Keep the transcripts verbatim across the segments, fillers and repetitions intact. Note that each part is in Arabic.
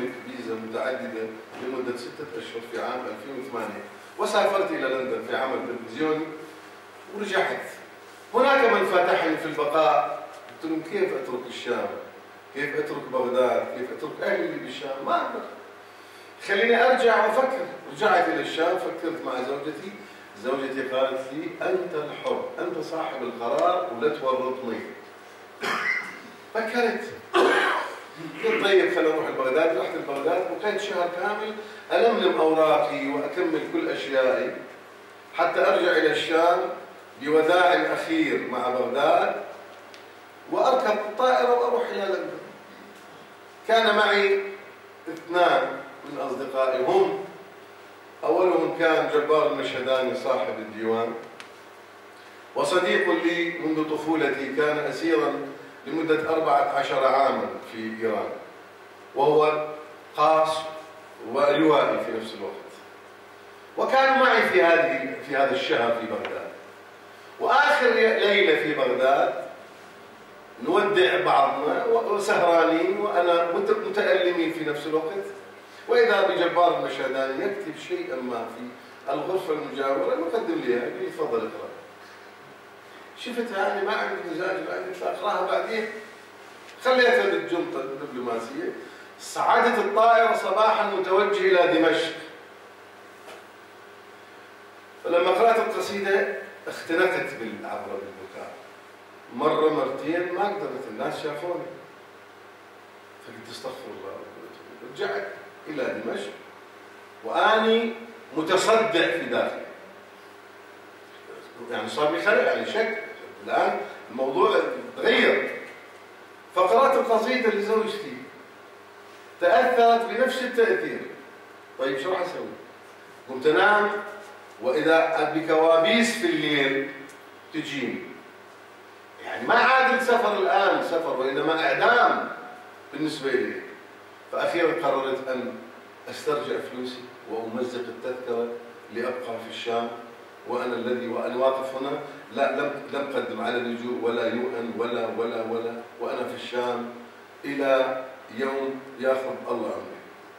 أملك فيزا متعددة لمدة ستة أشهر في عام ألفين وثمانية، وسافرت إلى لندن في عمل تلفزيوني ورجعت. هناك من فاتحني في البقاء، قلت لهم كيف أترك الشام؟ كيف أترك بغداد؟ كيف أترك أهلي اللي بالشام؟ ما أقدر. خليني أرجع وأفكر. رجعت إلى الشام، فكرت مع زوجتي، زوجتي قالت لي أنت الحر، أنت صاحب القرار ولا تورطني. فكرت، قلت طيب خلينا نروح لبغداد. رحت لبغداد، بقيت شهر كامل ألملم أوراقي وأكمل كل أشيائي حتى أرجع إلى الشام بوداع أخير مع بغداد، وأركب الطائرة وأروح إلى لندن. كان معي اثنان من أصدقائي، هم أولهم كان جبار المشهداني صاحب الديوان، وصديق لي منذ طفولتي، كان أسيرا لمدة أربعة عشر عاما في إيران، وهو قاص ولوائي في نفس الوقت، وكانوا معي في هذه في هذا الشهر في بغداد. وآخر ليلة في بغداد نودع بعضنا وسهرانين وأنا متألمين في نفس الوقت، وإذا بجبار المشهداني يكتب شيئا ما في الغرفة المجاورة، يقدم لي يقول لي تفضل اقرأ. شفتها أنا ما عندي مزاج، ما عندي أقرأها بعدين، خليتها للجنطة الدبلوماسية. صعدت الطائرة صباحا متوجه إلى دمشق، فلما قرأت القصيدة اختنقت بالعبرة بالبكاء، مرة مرتين ما قدرت، الناس شافوني، فقلت استغفر الله. رجعت إلى دمشق وأني متصدع في داخلي، يعني صار لي خلل، يعني شك. الآن الموضوع تغير. فقرأت القصيدة لزوجتي، تأثرت بنفس التأثير. طيب شو راح أسوي؟ قمت أنام، وإذا بكوابيس في الليل تجيني، يعني ما عاد السفر الآن سفر، وإنما إعدام بالنسبة لي. فأخيرا قررت أن أسترجع فلوسي وأمزق التذكرة لأبقى في الشام، وأنا الذي وأنا واقف هنا، لا لم لم أقدم على لجوء ولا يؤن ولا ولا ولا وأنا في الشام إلى يوم ياخذ الله عمري.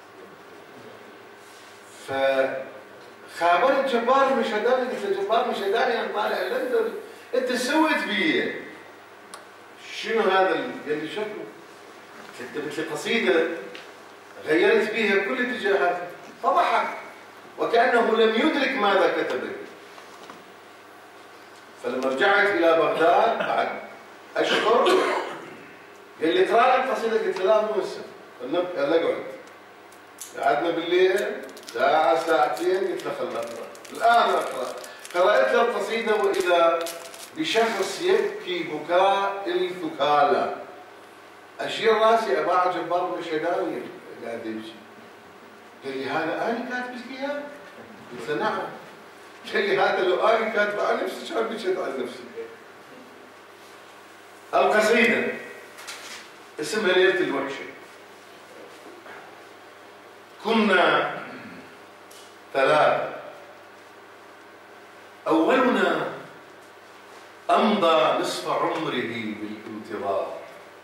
فخابرت جبار المشهداني، قلت له جبار المشهداني أنا طالع لندن، أنت سويت بي شنو هذا؟ قال لي شكله كتبت لي قصيدة غيرت بها كل اتجاهاتي. فضحك وكأنه لم يدرك ماذا كتب لي. فلما رجعت إلى بغداد بعد أشهر قال لي اقرأ لي القصيدة، قلت له لا مو هسه، قال لي اقعد. قعدنا بالليل ساعة ساعتين، قلت له خلنا أقرأ، الآن أقرأ. قرأت له القصيدة وإذا بشخص يبكي بكاء الثكالى. أشير راسي أبا جبار المشهداني قاعد يمشي. قال لي هذا أنا كاتب لك إياه؟ قلت له نعم. قال لي هذا لو أنا كاتب عن نفسي شو بشهد عن نفسي. القصيدة اسمها ليلة الوحشة. كنا ثلاثة، أولنا أمضى نصف عمره بالانتظار،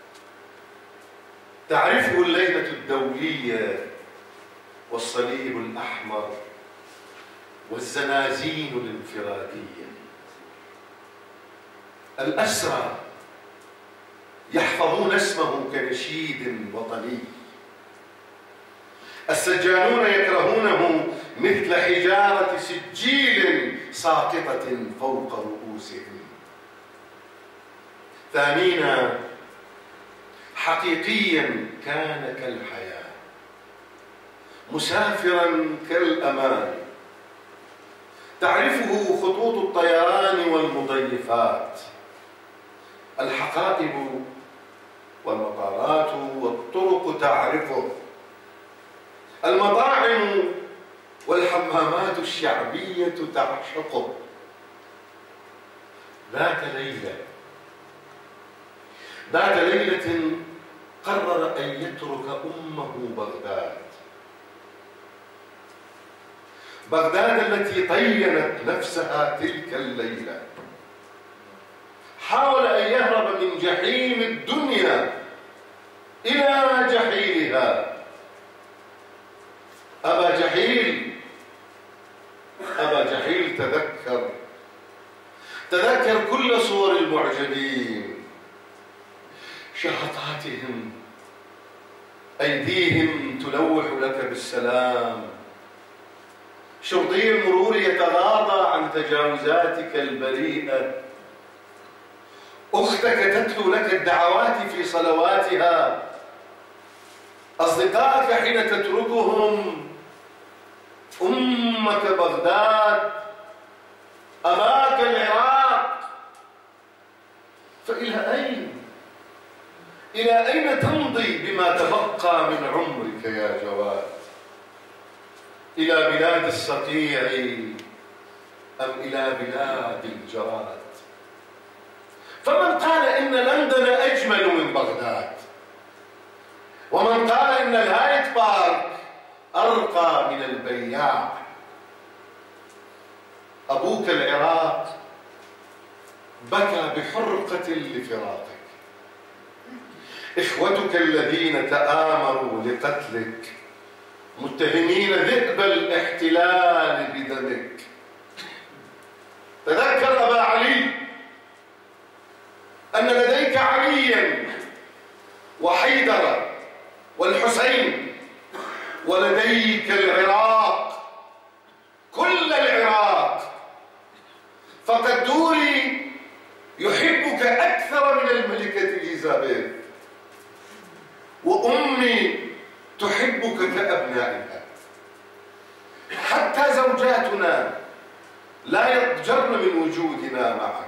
تعرفه الليلة الدولية والصليب الأحمر والزنازين الانفرادية. الأسرى يحفظون اسمه كنشيد وطني، السجانون يكرهونه مثل حجارة سجيل ساقطة فوق رؤوسهم. ثانينا حقيقيا كان كالحياة، مسافرا كالأمان، تعرفه خطوط الطيران والمضيفات، الحقائب والمطارات والطرق تعرفه، المطاعم والحمامات الشعبية تعشقه. ذات ليلة ذات ليلة قرر أن يترك أمه بغداد، بغداد التي طينت نفسها تلك الليلة. حاول أن يهرب من جحيم الدنيا إلى جحيمها، جحيل، أبا جحيل تذكر تذكر كل صور المعجبين، شهطاتهم، أيديهم تلوح لك بالسلام، شرطي المرور يتغاضى عن تجاوزاتك البريئة، أختك تتلو لك الدعوات في صلواتها، أصدقائك حين تتركهم، أمك بغداد، أباك العراق، فإلى أين؟ إلى أين تمضي بما تبقى من عمرك يا جواد؟ إلى بلاد الصقيع أم إلى بلاد الجراد؟ فمن قال إن لندن أجمل من بغداد، ومن قال إن الهايد بارك أرقى من البياع. أبوك العراق بكى بحرقة لفراقك، إخوتك الذين تآمروا لقتلك متهمين ذئب الاحتلال بدمك. تذكر أبا علي أن لديك عليا وحيدر والحسين، ولديك العراق، كل العراق، فقدوري يحبك أكثر من الملكة إليزابيث، وأمي تحبك كأبنائها، حتى زوجاتنا لا يضجرن من وجودنا معك.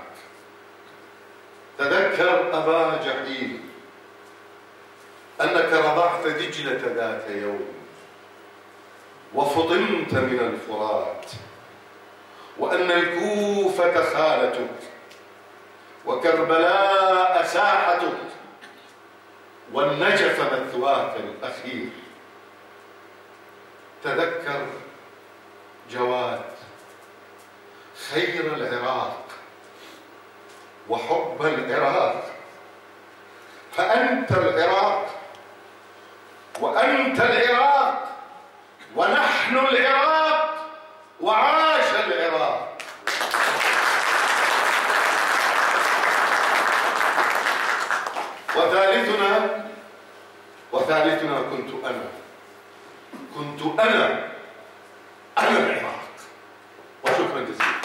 تذكر أبا جحيل أنك رضعت دجلة ذات يوم، وفطمت من الفرات، وأن الكوفة خالتك، وكربلاء ساحتك، والنجف مثواك الأخير. تذكر جواد خير العراق وحب العراق، فأنت العراق وأنت العراق ونحن العراق وعاش العراق. وثالثنا وثالثنا كنت أنا كنت أنا أنا العراق. وشكرا جزيلا.